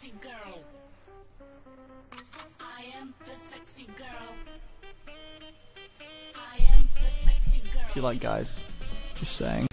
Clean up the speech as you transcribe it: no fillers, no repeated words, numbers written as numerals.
sexy girl. I am the sexy girl. I am the sexy girl. You like guys? Just saying.